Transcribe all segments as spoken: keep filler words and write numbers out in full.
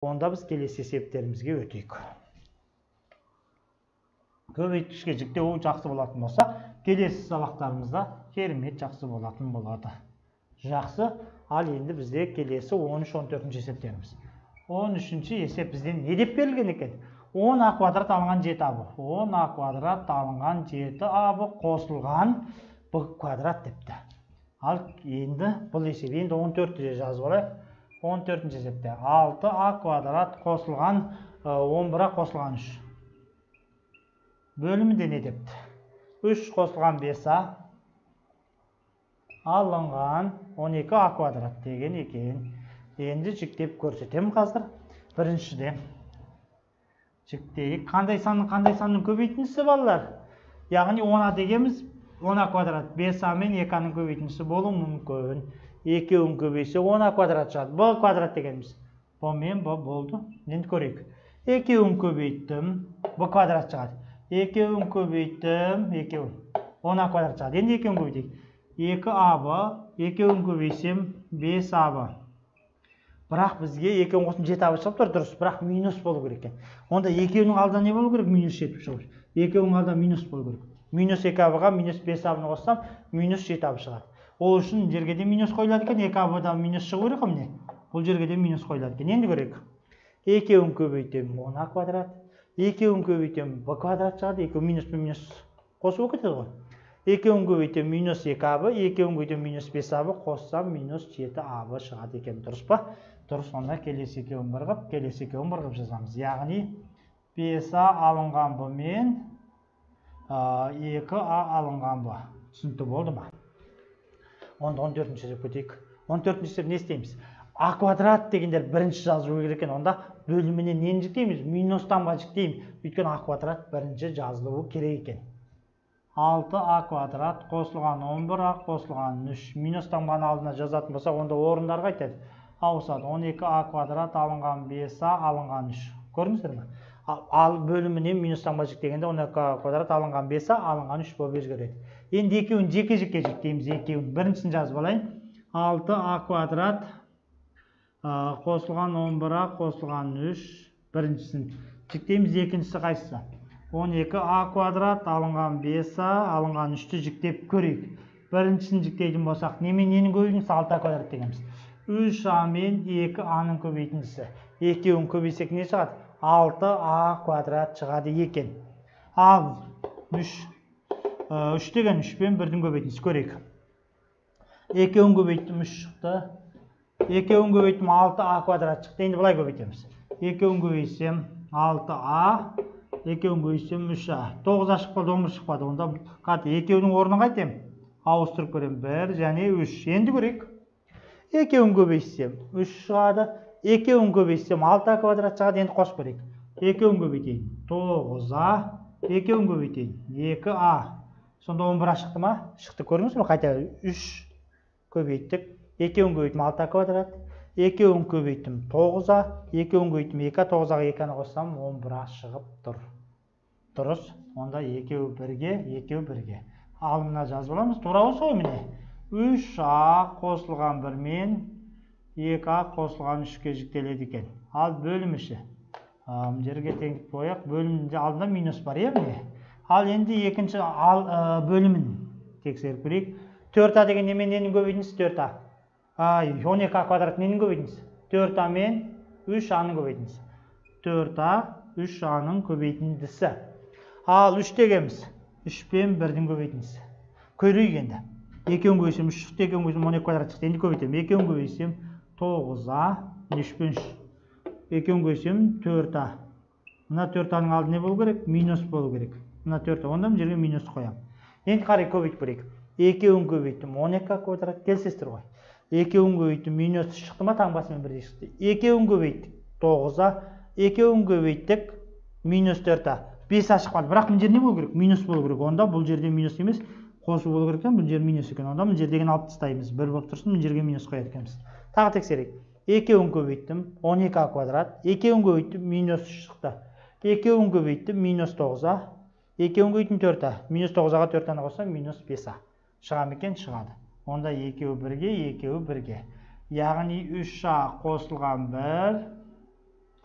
Онда біз келесі есептерімізге өтейік. Көбейткішке жіктеу жақсы болатын болса, келесі сабақтарымызда керемет жақсы болатын болады. Жақсы, ал енді бізде келесі он үш он төртінші есептеріміз. он үшінші есеп бізден не деп берілген екен? он а квадрат алынған жеті а б. он а квадрат алынған жеті а б қосылған б квадрат депті. Ал енді бұл есеп, енді он төртті жазып алайық. он төртінші есепте алты а квадрат қосылған он бір а қосылған үш. Бөлімінде не депті? үш қосылған бес а алынған он екі а квадрат деген екен. Енді жіктеп көрсетем қазір. Біріншіден жіктейік. Қандай санның қандай санның көбейтіндісі балалар? Яғни он а дегеніміз он а квадрат бес а мен екі аның көбейтіндісі болуы мүмкін. екеуін көбейсе он а квадрат шығады. б квадрат дегеніміз. Б мен б болды. Енді көрейік. екеуін көбейттім. б квадрат шығады. екеуін көбейттім. екеуін. он а квадрат шығады. Енді екеуін көбейтейік. екі а б. екеуін көбейсем бес а б. Бірақ бізге екеуін қосым жеті а б шығып тұр, дұрыс. Бірақ минус болу керек екен. Онда екеуінің алдында не болу керек? Минус жетіп шығып. екеуінің алдында минус болу керек. Минус екі а б-ға минус бес а б-ны қоссам, минус жеті а б шығады. Ол үшін жерге де минус қойылады екен, екі а б-дан минус шығу керек міне. Бұл жерге де минус қойылады екен. Енді көрейік. екеуін көбейтем он а квадрат. екеуін көбейтем б квадрат шығады. екеуін минус пен минус қосып кетеді ғой. екеуін көбейтем минус екі а б. екеуін көбейтем минус бес а б. Қоссам минус жеті а б шығады екен. Дұрыс па? Дұрыс. Онда келесі екеуін бір қып, келесі екеуін бір қып жазамыз. Яғни бес а алынған б мен екі а алынған б. Түсінікті болды ма? Онда он төртінші есеп көтейік. он төртінші есеп не істейміз? А квадрат дегендер бірінші жазылу керек екен. Онда бөліміне нені жіктейміз? Минустан ба жіктейміз. Өйткені а квадрат бірінші жазылуы керек екен. алты а квадрат қосылған он бір а қосылған үш. Минустан баны алдына жазатын болсақ, онда орындарға айтады. Ауысады. он екі а квадрат алынған бес а алынған үш. Көрдіңіздер ме? Ал бөліміне минустан ба жіктегенде он екі а квадрат алынған бес а алынған үш болып өзгереді. Енді екеуін жеке-жеке жіктейміз. Екеуін біріншісін жазып алайын. алты а квадрат қосылған он бір а қосылған үш. Біріншісін жіктейміз. Екіншісі қайсысы? он екі а квадрат алынған бес а алынған үшті жіктеп көрейік. Біріншісін жіктейтін болсақ, немен ненің көбейтіндісі? алты а квадрат дегеніміз. үш а мен екі аның көбейтіндісі. Екеуін көбейсек не шығады? алты а квадрат шығады екен. Ал үш. үш деген үш пен бірдің көбейтіндісі көрейік. екеуін көбейттім үш шықты. екеуін көбейттім алты а квадрат шықты. Енді бұлай көбейтеміз. екеуін көбейсем алты а, екеуін көбейсем үш а. тоғыз а шықпады, он бір шықпады. Онда екеуінің орнын қайтем? Ауыстырып көрем. бір және үш. Енді көрейік. екеуін көбейсем үш шығады. екеуін көбейсем алты а квадрат шығады. Енді қосып көрейік. екеуін көбейтейін тоғыз а, екеуін көбейтейін екі а. Сонда он бір а шықты ма? Шықты. Көрдіңіз бе? Қайта үш көбейттік. екеуін көбейттім алты а квадрат. екеуін көбейттім тоғыз а. екеуін көбейттім екі а. тоғыз аға екі аны қоссам он бір а шығып тұр. Дұрыс. Онда екеуі бірге, екеуі бірге. Алымына жазып аламыз. Тура осы ғой міне. үш а қосылған бір мен екі а қосылған үшке жіктеледі екен. Ал бөліміші. Жерге теңдік қояйық. Бөлімінде алдында минус бар, е міне. Ал енді екінші бөлімін тексеріп көрейік. төрт а деген немен ненің көбейтіндісі? төрт а. он екі а квадрат ненің көбейтіндісі? төрт а мен үш аның көбейтіндісі. төрт а үш аның көбейтіндісі. Ал үш дегеніміз үш пен бірдің көбейтіндісі. Көрейік енді. екеуін көбейсем үш шықты, екеуін көбейсем он екі квадрат шықты. Енді көбейтем. екеуін көбейсем тоғыз а, үш пен үш. екеуін көбейсем төрт а. Мына төрт аның алды не болу керек? Минус болу керек. Мына төрт а. Онда бұл жерге минус қоям. Енді қарай көбейт көрейік. екеуін көбейттім он екі а квадрат. Келсестір ғой. екеуін көбейттім минус шықты ма? Таңбасымен бірдей шықты. екеуін көбейттік тоғыз а. екеуін көбейттік минус төрт а. бес а шықпады. Бірақ бұл жер не болу керек? Минус болу керек. Онда бұл жерде минус емес, қосу болу керек екен. Бұл жер минус екен. Онда бұл жердеген алып тастаймыз. бір болып тұрсын, бұл жерге минус қояды екенбіз. Тағы тексерейік. екеуін көбейттім он екі а квадрат. екеуін көбейттім минус үш шықты. екеуін көбейттім минус тоғыз а. екеуін көбейттім төрт а. Минус тоғыз аға төрт аны қоссам минус бес а. Шыға ма екен? Шығады. Онда екеуі бірге, екеуі бірге. Яғни үш а қосылған бір,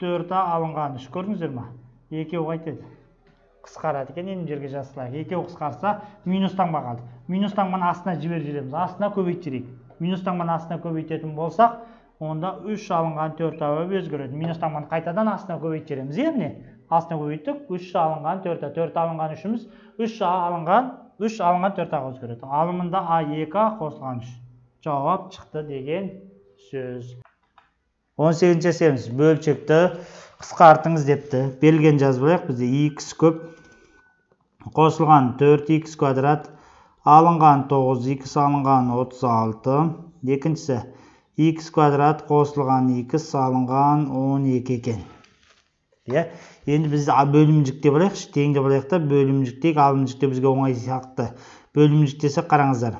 төрт а алынған үш. Көрдіңіздер ма? екеу қайтеді. Қысқарады екен, енді жерге жазылайық. екеу қысқарса, минус таңба қалды. Минус таңбаны астына жіберіп жібереміз. Астына көбейт жіберейік. Минус таңбаны астына көбейтетін болсақ, онда үш алынған төрт а болып өзгереді. Минус таңбаны қайтадан астына көбейт жібереміз. Емне? Астына көбейттік, үш алынған төрт а. төрт алынған үшіміз, үш а алынған, үш алынған төрт аға өзгереді. Алымында а екі а қосылған үш. Жауап шықты деген сөз. он сегізінші есебіміз бөлшекті қысқартыңыз депті. Берілген жазып алайық. Бізде х көп қосылған төрт х квадрат алынған тоғыз, х алынған отыз алты. Екіншісі х квадрат қосылған х алынған он екі екен. Енді біз бөлім жіктеп алайық, теңдеп алайық та бөлім жіктейік, алым жіктеп бізге оңай сияқты. Бөлім жіктесе қараңыздар.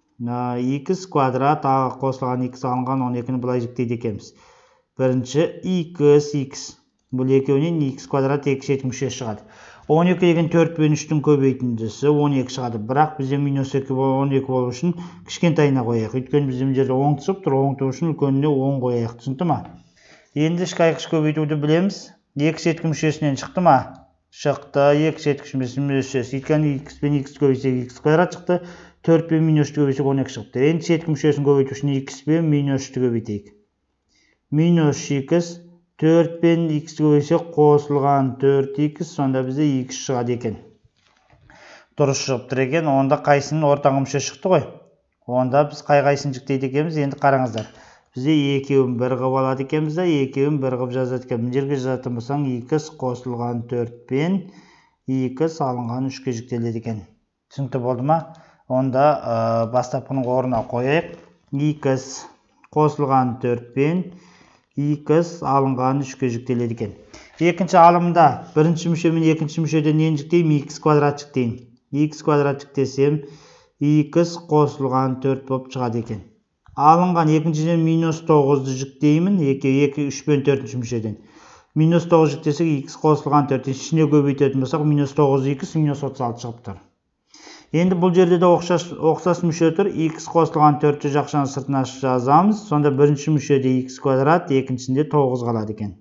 х квадрат қосылған х алынған он екіні былай жіктейді екенбіз. Бірінші х х. Бұл екеуінен х квадрат екі шеткі мүшесі шығады. он екі деген төрт пен үштің көбейтіндісі он екі шығады. Бірақ бізде минус екі он екі болу үшін кішкентайына қояйық. Өйткені бізде жерде оң түсіп тұр, оң тұру үшін үлкеніне он қояйық. Түсінді ма? Енді ішкі айқыш көбейтуді білеміз. екі шеткі мүшесінен шықты ма? Шықты. екі шеткі мүшесі. Өйткені х пен х көбейтсек х квадрат шықты. төрт пен минус үшті көбейтсек он екі шықты. Енді шеткі мүшесін көбейту үшін х пен минус үшті көбейтейік. Минус х, төрт пен х көбейтсек қосылған төрт х, сонда бізде х шығады екен. Дұрыс шығып тұр екен. Онда қайсының ортаңғы мүше шықты ғой. Онда біз қай қайсын жіктейді екенбіз. Енді қараңыздар. Бізде екеуін бір қып алады екенбіз да, екеуін бір қып жазады екен. Жерге жазатын болсаң х қосылған төрт пен х алынған үшке жіктеледі екен. Түсінікті болды ма? Онда бастапқының орнына қояйық. х қосылған төрт пен х алынған үшке жүктеледі екен. Екінші алымда бірінші мүше мен екінші мүшеден нені жүктеймін? Х квадрат жүктеймін. Х квадрат жүктесем х қосылған төрт болып шығады екен. Алынған екіншіден минус тоғызды жүктеймін. үш пен төртінші мүшеден. Минус тоғыз жүктесек х қосылған төрт. Ішіне көбейтетін болсақ минус тоғыз х минус отыз алты шығып тұр. Енді бұл жерде де оқсас мүше тұр. Х қосылған төртті жақшаны сыртына жазамыз. Сонда бірінші мүшеде х квадрат, екіншісінде тоғыз қалады екен.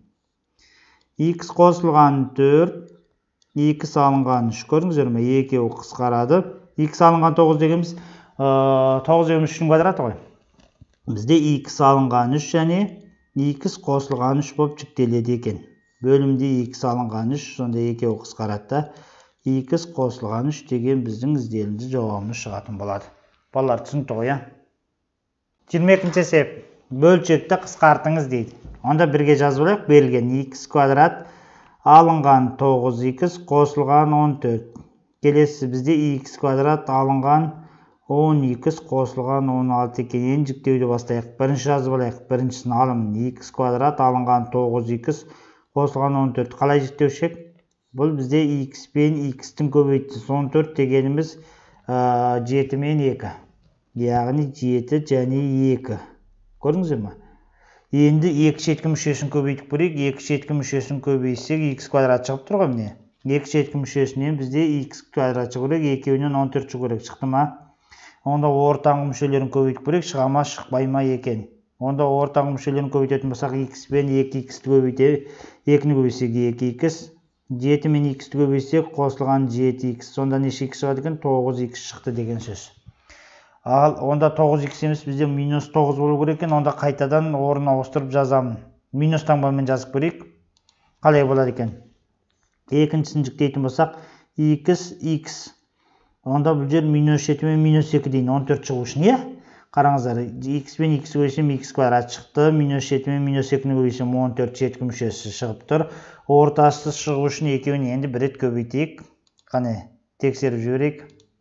Х қосылған төрт, х алынған үш. Көрдіңіздер ме? екеуі қысқарады. Х алынған тоғыз дегеніміз тоғыз деген үштің квадраты ғой. Бізде х алынған үш және х қосылған үш болып жүктеледі екен. Бөлімде х алынған үш, сонда екеуі қысқарады. х қосылған үш деген біздің ізделінді жауабымыз шығатын болады. Балалар түсінікті ғой, ә? жиырма екінші есеп. Бөлшекті қысқартыңыз дейді. Онда бірге жазып алайық. Берілген х квадрат алынған тоғыз х қосылған он төрт. Келесі бізде х квадрат алынған он х қосылған он алты екен. Енді жіктеуді бастайық. Бірінші жазып алайық. Біріншісін алымын х квадрат алынған тоғыз х қосылған он төрт. Қалай жіктеушек? Бұл бізде х пен х-тің көбейтісі. он төрт дегеніміз жеті мен екі. Яғни жеті және екі. Көрдіңіздер ме? Енді екі шеткі мүшесін көбейтіп көрейік. екі шеткі мүшесін көбейтсек х квадрат шығып тұр ғой міне. екі шеткі мүшесінен бізде х квадрат шығу керек. екеуінен он төрт шығу керек. Шықты ма? Онда ортаңғы мүшелерін көбейтіп көрейік. Шыға ма, шықпай ма екен. Онда ортаңғы мүшелерін көбейтетін болсақ х пен екі х-ті көбейтіп, екіні көбейтсек екі х. жеті мен х-ті көбейтсек қосылған жеті х. Сонда неше х шығады екен? тоғыз х шықты деген сөз. Ал онда тоғыз х емес бізде минус тоғыз болу керек екен. Онда қайтадан орнына ауыстырып жазамын. Минус таңбамен жазып көрейік. Қалай болады екен? Екіншісін жүктейтін болсақ х х. Онда бұл жер минус жеті мен минус екі дейін он төрт шығу үшін, е? Қараңыздар, х пен х көбейтсем х квадрат шықты. Минус жеті мен минус екіні көбейтсем он төрт шеткі мүшесі шығып тұр. Ортасы шығу үшін екеуін енді бір рет көбейтейік. Қане, тексеріп жіберейік.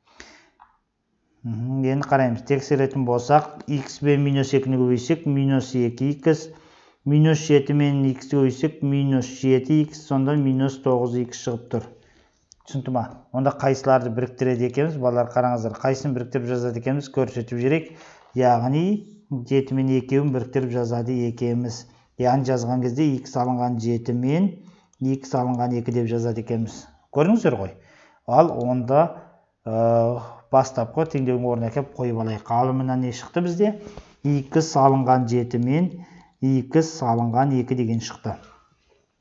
Енді қараймыз. Тексеретін болсақ, х пен минус екіні көбейтсек минус екі х. Минус жеті мен х көбейтсек минус жеті х. Сонда минус тоғыз х шығып тұр. Түсінді ма? Онда қайсыларды біріктіреді екенбіз? Балалар қараңыздар, қайсын біріктіріп жазады екенбіз? Көрсетіп жүрейік. Яғни жеті мен екеуін біріктіріп жазады екенбіз. Яғни жазған кезде х алынған жеті мен х алынған екі деп жазады екенбіз. Көрдіңіздер ғой. Ал онда бастапқы теңдеудің орнына келіп қойып алайық. Алымынан не шықты бізде? х алынған жеті мен х алынған екі деген шықты.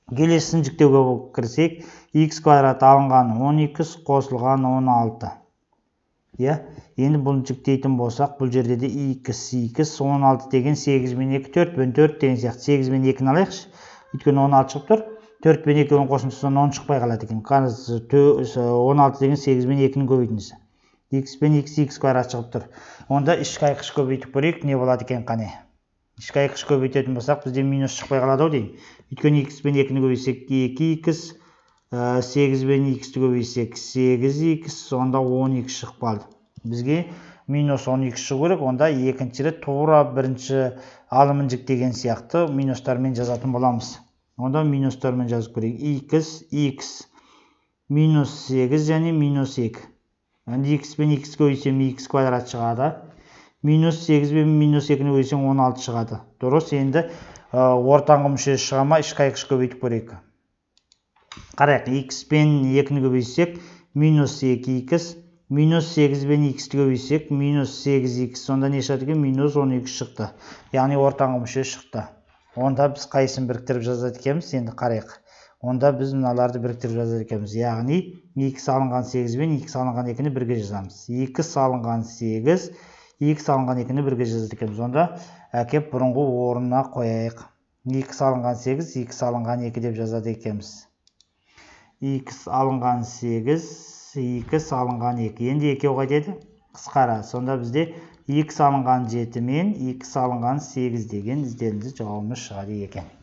Келесісін жіктеуге кірсек, x квадрат алынған он екі қосылған он алты. Иә, енді бұны жіктейтін болсақ, бұл жерде де x, x, он алты деген сегіз мен екі, төрт бен төрт деген сияқты. сегіз бен екіні алайықшы. Өйткені он алты шығып тұр. төрт бен екінің қосындысынан он шықпай қалады екен. он алты деген сегіз бен екінің көбейтіндісі. X пен x, x квадрат шығып тұр. Онда ішкі айқыш көбейтіп көрейік, не болады екен қане? Ішкі айқыш көбейтетін болсақ, бізде минус шықпай қалады ау дейін. Өйткені x пен екіні көбейсек екі x, сегіз бен x-ті көбейсек сегіз x, онда он екі шығып қалды. Бізге минус он екі шығу керек, онда екінші рет тура бірінші алымын жіктеген сияқты минустармен жазатын боламыз. Онда минустармен жазып көрейік. x, x, минус сегіз және минус екі. Енді x пен x көбейсем x квадрат шығады. Минус сегіз бен минус екіні көбейсем он алты шығады. Дұрыс, енді ортаңғы мүшесі шыға ма, ішкі айқыш көбейтіп көрейік. Қарайық, x пен екіні көбейсек минус екі x, минус сегіз бен x-ті көбейсек минус сегіз x, сонда не шығады екен? Минус он екі шықты. Яғни ортаңғы мүшесі шықты. Онда біз қайсысын біріктіріп жазады екенбіз? Енді қарайық. Онда біз мыналарды біріктіріп жазады екенбіз. Яғни x алынған сегіз бен x алынған екіні бірге жазамыз. x алынған сегіз, x алынған екіні бірге жазады екенбіз. Онда әкеп бұрынғы орнына қояйық. x алынған сегіз, x алынған екі деп жазады екенбіз. X алынған сегіз, x алынған екі. Енді екеу қайтеді? Қысқара. Сонда бізде x алынған жеті мен x алынған сегіз деген ізденімді жауабымыз шығады екен.